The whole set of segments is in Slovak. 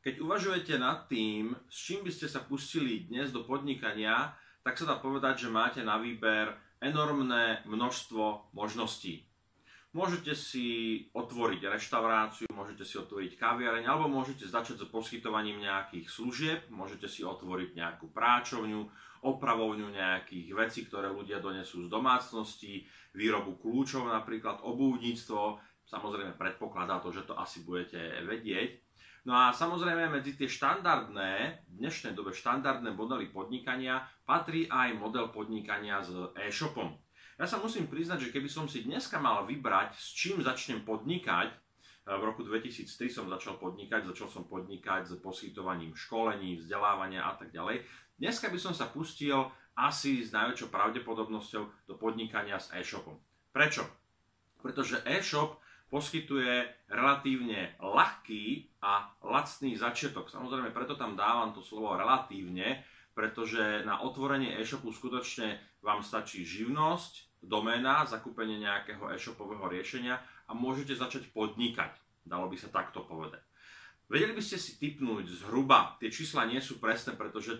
Keď uvažujete nad tým, s čím by ste sa pustili dnes do podnikania, tak sa dá povedať, že máte na výber enormné množstvo možností. Môžete si otvoriť reštauráciu, môžete si otvoriť kaviareň, alebo môžete začať so poskytovaním nejakých služieb, môžete si otvoriť nejakú práčovňu, opravovňu nejakých vecí, ktoré ľudia donesú z domácnosti, výrobu kľúčov, napríklad obuvníctvo. Samozrejme predpokladá to, že to asi budete vedieť. No a samozrejme medzi tie štandardné, v dnešnej dobe štandardné modely podnikania patrí aj model podnikania s e-shopom. Ja sa musím priznať, že keby som si dneska mal vybrať, s čím začnem podnikať, v roku 2003 som začal som podnikať s poskytovaním školení, vzdelávania a tak ďalej. Dneska by som sa pustil asi s najväčšou pravdepodobnosťou do podnikania s e-shopom. Prečo? Pretože e-shop poskytuje relatívne ľahký a lacný začiatok. Samozrejme, preto tam dávam to slovo relatívne, pretože na otvorenie e-shopu skutočne vám stačí živnosť, doména, zakúpenie nejakého e-shopového riešenia a môžete začať podnikať. Dalo by sa takto povedať. Vedeli by ste si tipnúť zhruba, tie čísla nie sú presné, pretože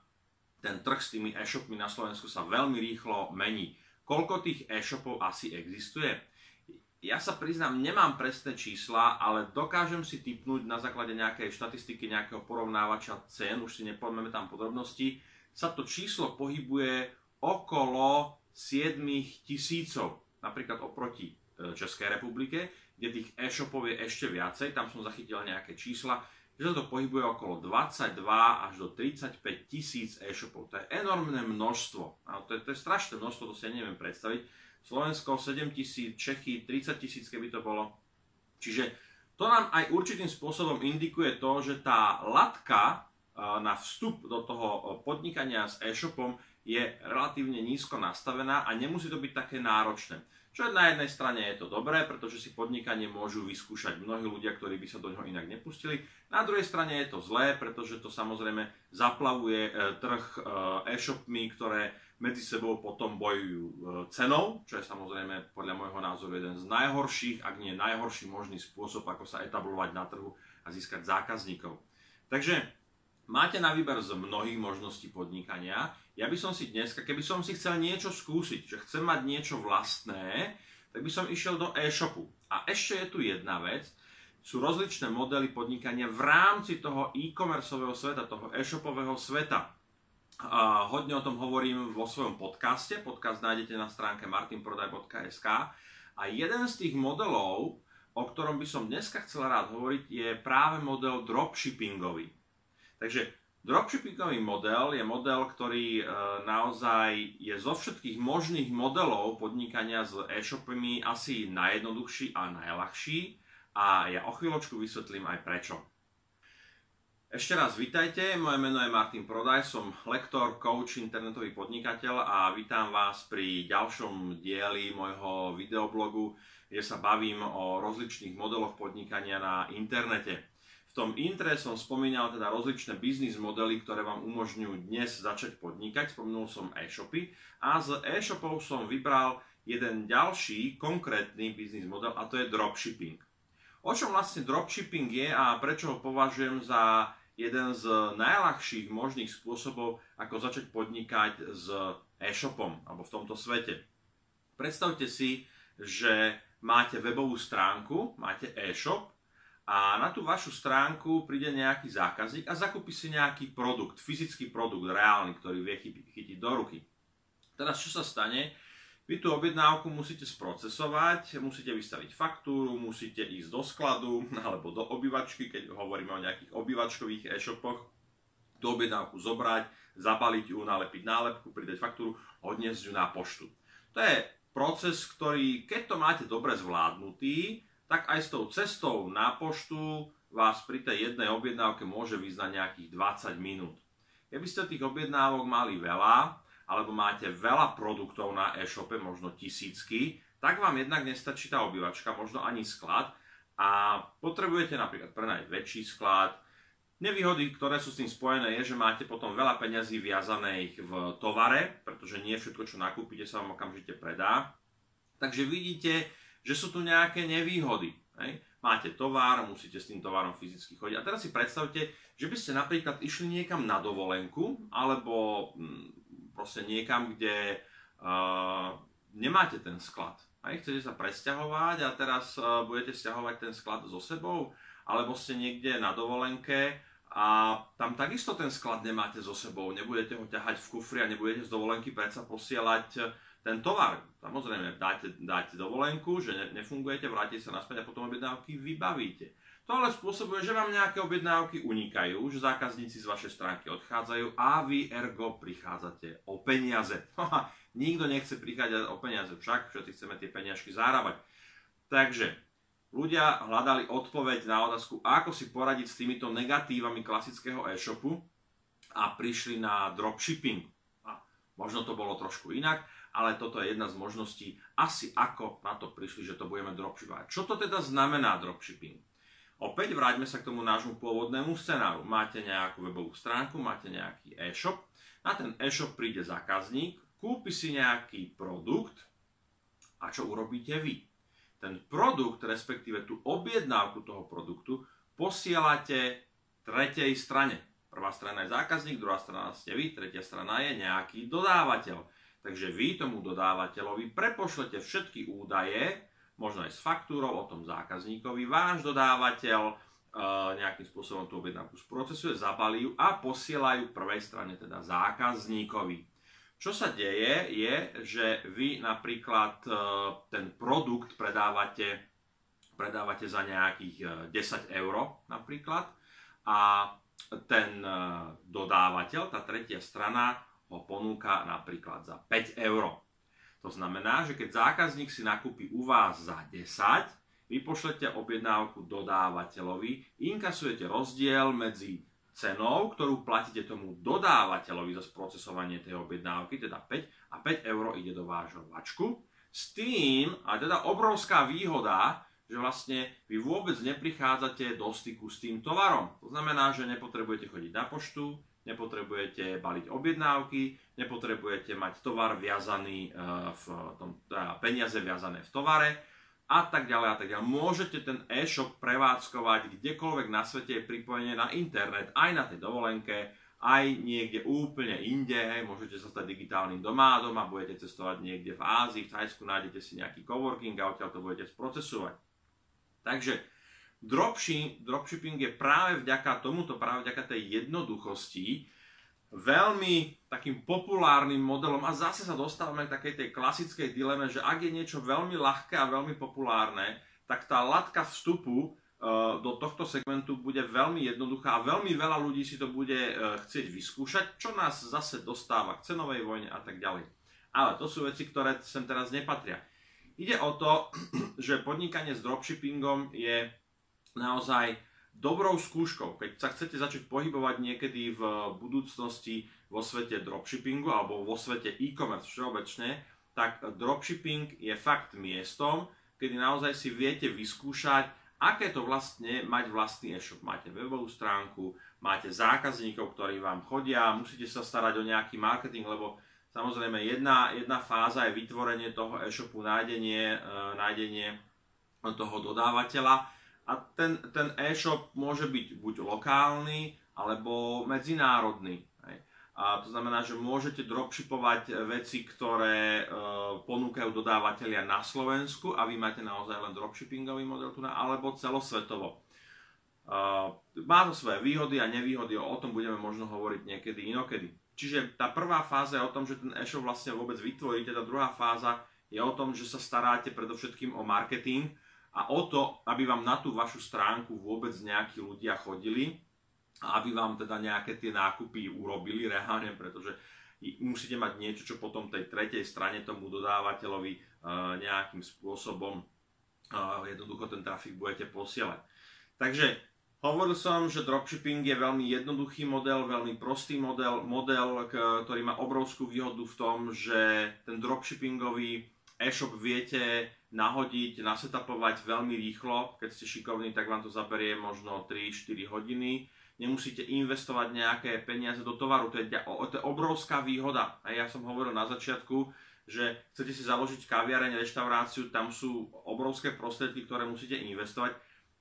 ten trh s tými e-shopmi na Slovensku sa veľmi rýchlo mení. Koľko tých e-shopov asi existuje? Ja sa priznám, nemám presné čísla, ale dokážem si tipnúť na základe nejakej štatistiky, nejakého porovnávača cien, už si nepovieme tam podrobnosti, sa to číslo pohybuje okolo 7 000, napríklad oproti Českej republike, kde tých e-shopov je ešte viacej, tam som zachytil nejaké čísla, že sa to pohybuje okolo 22 až do 35 000 e-shopov. To je enormné množstvo, to je strašné množstvo, to si ja neviem predstaviť. Slovensko 7 000, Čechy 30 000, keby to bolo. Čiže to nám aj určitým spôsobom indikuje to, že tá latka na vstup do toho podnikania s e-shopom je relatívne nízko nastavená a nemusí to byť také náročné. Čo na jednej strane je to dobré, pretože si podnikanie môžu vyskúšať mnohí ľudia, ktorí by sa do ňoho inak nepustili. Na druhej strane je to zlé, pretože to samozrejme zaplavuje trh e-shopmi, ktoré medzi sebou potom bojujú cenou, čo je samozrejme podľa môjho názoru jeden z najhorších, ak nie najhorší možný spôsob, ako sa etablovať na trhu a získať zákazníkov. Takže máte na výber z mnohých možností podnikania. Ja by som si dneska, keby som si chcel niečo skúsiť, že chcem mať niečo vlastné, tak by som išiel do e-shopu. A ešte je tu jedna vec, sú rozličné modely podnikania v rámci toho e-commerceového sveta, toho e-shopového sveta. Hodne o tom hovorím vo svojom podcaste. Podcast nájdete na stránke martinprodaj.sk. A jeden z tých modelov, o ktorom by som dneska chcel rád hovoriť, je práve model dropshippingový. Takže dropshippingový model je model, ktorý naozaj je zo všetkých možných modelov podnikania s e-shopmi asi najjednoduchší a najľahší. A ja o chvíľočku vysvetlím aj prečo. Ešte raz vitajte, moje meno je Martin Prodaj, som lektor, coach, internetový podnikateľ a vítam vás pri ďalšom dieli môjho videoblogu, kde sa bavím o rozličných modeloch podnikania na internete. V tom intre som spomínal teda rozličné biznis modely, ktoré vám umožňujú dnes začať podnikať, spomenul som e-shopy a z e-shopov som vybral jeden ďalší konkrétny biznis model a to je dropshipping. O čom vlastne dropshipping je a prečo ho považujem za jeden z najľahších možných spôsobov, ako začať podnikať s e-shopom alebo v tomto svete. Predstavte si, že máte webovú stránku, máte e-shop a na tú vašu stránku príde nejaký zákazník a zakúpi si nejaký produkt, fyzický produkt, reálny, ktorý vie chytiť do ruky. Teraz čo sa stane? Vy tú objednávku musíte sprocesovať, musíte vystaviť faktúru, musíte ísť do skladu alebo do obývačky, keď hovoríme o nejakých obývačkových e-shopoch, tú objednávku zobrať, zabaliť ju, nalepiť nálepku, pridať faktúru, odniesť ju na poštu. To je proces, ktorý, keď to máte dobre zvládnutý, tak aj s tou cestou na poštu vás pri tej jednej objednávke môže vyjsť na nejakých 20 minút. Keby ste tých objednávok mali veľa, alebo máte veľa produktov na e-shope, možno tisícky, tak vám jednak nestačí tá obývačka, možno ani sklad a potrebujete napríklad prenajať väčší sklad. Nevýhody, ktoré sú s tým spojené, je, že máte potom veľa peňazí viazaných v tovare, pretože nie všetko, čo nakúpite, sa vám okamžite predá. Takže vidíte, že sú tu nejaké nevýhody. máte tovar, musíte s tým tovarom fyzicky chodiť. A teraz si predstavte, že by ste napríklad išli niekam na dovolenku, alebo proste niekam, kde nemáte ten sklad. Chcete sa presťahovať a teraz budete sťahovať ten sklad so sebou, alebo ste niekde na dovolenke a tam takisto ten sklad nemáte so sebou, nebudete ho ťahať v kufri a nebudete z dovolenky predsa posielať ten tovar. Samozrejme, dáte dovolenku, že nefungujete, vrátite sa naspäť a potom objednávky vybavíte. To ale spôsobuje, že vám nejaké objednávky unikajú, že zákazníci z vašej stránky odchádzajú a vy ergo prichádzate o peniaze. Nikto nechce prichádzať o peniaze, však všetci chceme tie peniažky zarábať. Takže ľudia hľadali odpoveď na otázku, ako si poradiť s týmito negatívami klasického e-shopu a prišli na dropshipping. A možno to bolo trošku inak, ale toto je jedna z možností, asi ako na to prišli, že to budeme dropshipovať. Čo to teda znamená dropshipping? Opäť vráťme sa k tomu nášmu pôvodnému scenáru. Máte nejakú webovú stránku, máte nejaký e-shop, na ten e-shop príde zákazník, kúpi si nejaký produkt a čo urobíte vy? Ten produkt, respektíve tú objednávku toho produktu, posielate tretej strane. Prvá strana je zákazník, druhá strana ste vy, tretia strana je nejaký dodávateľ. Takže vy tomu dodávateľovi prepošlete všetky údaje, možno aj s faktúrou o tom zákazníkovi, váš dodávateľ nejakým spôsobom tú objednávku sprocesuje, zabalí ju a posielajú prvej strane, teda zákazníkovi. Čo sa deje je, že vy napríklad ten produkt predávate za nejakých 10 € napríklad a ten dodávateľ, tá tretia strana, ho ponúka napríklad za 5 €. To znamená, že keď zákazník si nakúpi u vás za 10, vy pošlete objednávku dodávateľovi, inkasujete rozdiel medzi cenou, ktorú platíte tomu dodávateľovi za sprocesovanie tej objednávky, teda 5, a 5 € ide do vášho vačku. S tým, a teda obrovská výhoda, že vlastne vy vôbec neprichádzate do styku s tým tovarom. To znamená, že nepotrebujete chodiť na poštu, nepotrebujete baliť objednávky, nepotrebujete mať tovar viazaný peniaze viazané v tovare a tak ďalej a tak ďalej. Môžete ten e-shop prevádzkovať kdekoľvek na svete, je pripojenie na internet, aj na tej dovolenke, aj niekde úplne inde. Môžete sa stať digitálnym domádom a budete cestovať niekde v Ázii, v Thajsku, nájdete si nejaký coworking a odtiaľ to budete sprocesovať. Takže dropshipping je práve vďaka tomuto, práve vďaka tej jednoduchosti veľmi takým populárnym modelom a zase sa dostávame k takej tej klasickej dileme, že ak je niečo veľmi ľahké a veľmi populárne, tak tá latka vstupu do tohto segmentu bude veľmi jednoduchá a veľmi veľa ľudí si to bude chcieť vyskúšať, čo nás zase dostáva k cenovej vojne a tak ďalej. Ale to sú veci, ktoré sem teraz nepatria. Ide o to, že podnikanie s dropshippingom je naozaj dobrou skúškou. Keď sa chcete začať pohybovať niekedy v budúcnosti vo svete dropshippingu alebo vo svete e-commerce všeobecne, tak dropshipping je fakt miestom, kedy naozaj si viete vyskúšať, aké to vlastne mať vlastný e-shop. Máte webovú stránku, máte zákazníkov, ktorí vám chodia, musíte sa starať o nejaký marketing, lebo samozrejme jedna fáza je vytvorenie toho e-shopu, nájdenie toho dodávateľa. A ten e-shop môže byť buď lokálny, alebo medzinárodný. A to znamená, že môžete dropshipovať veci, ktoré ponúkajú dodávateľia na Slovensku a vy máte naozaj len dropshippingový model tu, alebo celosvetovo. Má to svoje výhody a nevýhody, o tom budeme možno hovoriť niekedy inokedy. Čiže tá prvá fáza je o tom, že ten e-shop vlastne vôbec vytvoríte, tá druhá fáza je o tom, že sa staráte predovšetkým o marketing, a o to, aby vám na tú vašu stránku vôbec nejakí ľudia chodili a aby vám teda nejaké tie nákupy urobili reálne, pretože musíte mať niečo, čo potom tej tretej strane tomu dodávateľovi nejakým spôsobom jednoducho ten trafik budete posielať. Takže hovoril som, že dropshipping je veľmi jednoduchý model, veľmi prostý model, ktorý má obrovskú výhodu v tom, že ten dropshippingový e-shop viete nahodiť, nasetapovať veľmi rýchlo. Keď ste šikovní, tak vám to zaberie možno 3-4 hodiny. Nemusíte investovať nejaké peniaze do tovaru, to je obrovská výhoda. A ja som hovoril na začiatku, že chcete si založiť kaviareň, reštauráciu, tam sú obrovské prostriedky, ktoré musíte investovať.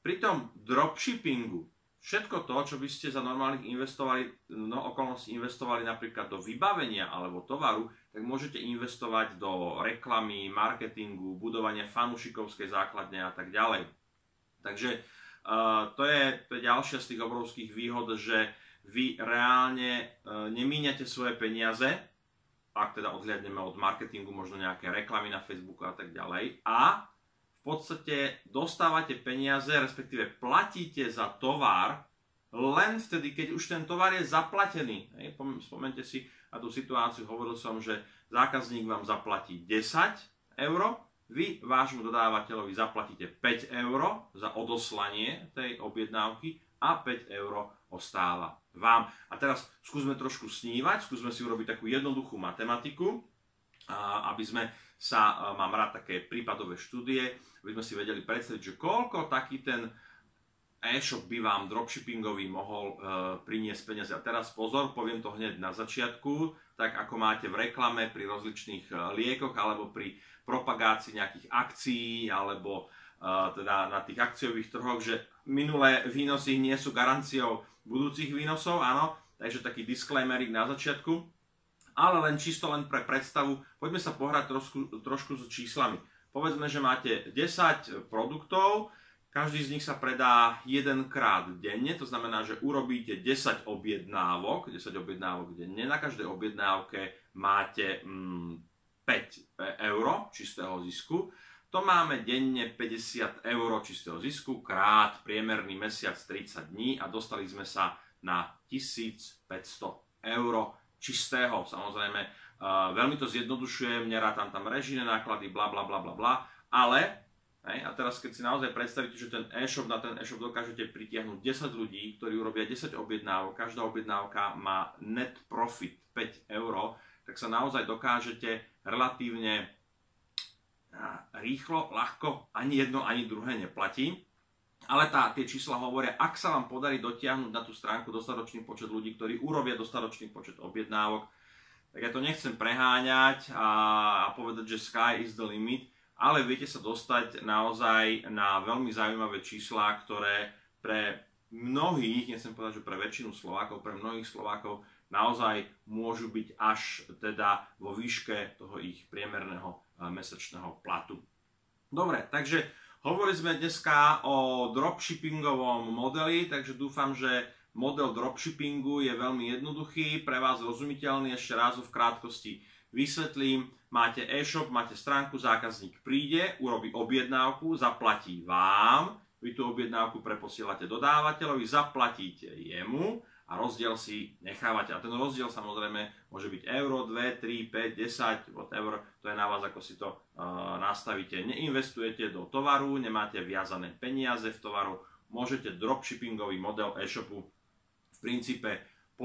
Pri tom dropshippingu všetko to, čo by ste za normálnych okolností investovali napríklad do vybavenia alebo tovaru, tak môžete investovať do reklamy, marketingu, budovania fanúšikovskej základne a tak ďalej. Takže to je ďalšia z tých obrovských výhod, že vy reálne nemíňate svoje peniaze, ak teda odhliadneme od marketingu, možno nejaké reklamy na Facebooku a tak ďalej, a v podstate dostávate peniaze, respektíve platíte za tovar len vtedy, keď už ten tovar je zaplatený. Spomente si na tú situáciu, hovoril som, že zákazník vám zaplatí 10 €, vy vášmu dodávateľovi zaplatíte 5 € za odoslanie tej objednávky a 5 € ostáva vám. A teraz skúsme trošku snívať, skúsme si urobiť takú jednoduchú matematiku, aby sme mám rád také prípadové štúdie, aby sme si vedeli predstaviť, že koľko taký ten e-shop by vám dropshippingový mohol priniesť peniaze. A teraz pozor, poviem to hneď na začiatku, tak ako máte v reklame pri rozličných liekoch alebo pri propagácii nejakých akcií alebo teda na tých akciových trhoch, že minulé výnosy nie sú garanciou budúcich výnosov, áno, takže taký disclaimerik na začiatku, ale čisto len pre predstavu, poďme sa pohrať trošku s číslami. Povedzme, že máte 10 produktov, každý z nich sa predá 1 krát denne, to znamená, že urobíte 10 objednávok denne, na každej objednávke máte 5 € čistého zisku. To máme denne 50 € čistého zisku krát priemerný mesiac 30 dní a dostali sme sa na 1500 € čistého. Samozrejme, veľmi to zjednodušujem, nerátam tam režijné náklady, bla bla bla bla bla, ale a teraz keď si naozaj predstavíte, že ten e-shop, na ten e-shop dokážete pritiahnuť 10 ľudí, ktorí urobia 10 objednávok, každá objednávka má net profit 5 €, tak sa naozaj dokážete relatívne rýchlo, ľahko, ani jedno, ani druhé neplatí. Ale tie čísla hovoria, ak sa vám podarí dotiahnuť na tú stránku dostatočný počet ľudí, ktorí urobia dostatočný počet objednávok, tak ja to nechcem preháňať a povedať, že sky is the limit, ale viete sa dostať naozaj na veľmi zaujímavé čísla, ktoré pre mnohých, nechcem povedať, že pre väčšinu Slovákov, pre mnohých Slovákov naozaj môžu byť až teda vo výške toho ich priemerného mesačného platu. Dobre, takže hovorili sme dneska o dropshippingovom modeli, takže dúfam, že model dropshippingu je veľmi jednoduchý, pre vás rozumiteľný, ešte raz ho v krátkosti vysvetlím. Máte e-shop, máte stránku, zákazník príde, urobí objednávku, zaplatí vám, vy tú objednávku preposielate dodávateľovi, zaplatíte jemu a rozdiel si nechávate. A ten rozdiel samozrejme môže byť euro, 2, 3, 5, 10, whatever, to je na vás, ako si to nastavíte. Neinvestujete do tovaru, nemáte viazané peniaze v tovaru, môžete dropshippingový model e-shopu v princípe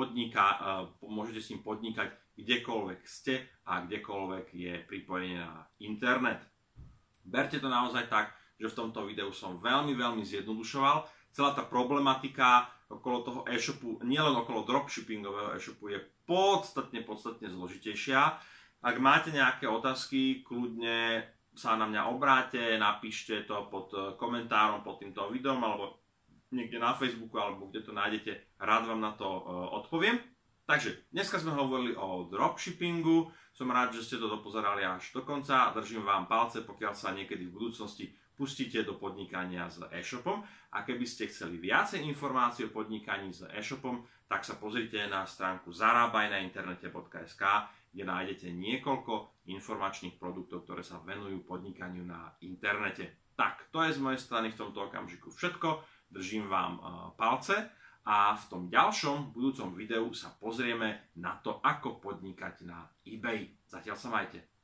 môžete s ním podnikať kdekoľvek ste a kdekoľvek je pripojenie na internet. Berte to naozaj tak, že v tomto videu som veľmi zjednodušoval. Celá tá problematika okolo toho e-shopu, nielen okolo dropshippingového e-shopu, je podstatne zložitejšia. Ak máte nejaké otázky, kľudne sa na mňa obráte, napíšte to pod komentárom pod týmto videom alebo niekde na Facebooku alebo kde to nájdete, rád vám na to odpoviem. Takže dneska sme hovorili o dropshippingu, som rád, že ste to dopozerali až do konca, držím vám palce, pokiaľ sa niekedy v budúcnosti pustíte do podnikania s e-shopom a keby ste chceli viacej informácií o podnikaní s e-shopom, tak sa pozrite na stránku zarabajnainternete.sk, kde nájdete niekoľko informačných produktov, ktoré sa venujú podnikaniu na internete. Tak, to je z mojej strany v tomto okamžiku všetko. Držím vám palce a v tom ďalšom budúcom videu sa pozrieme na to, ako podnikať na eBay. Zatiaľ sa majte.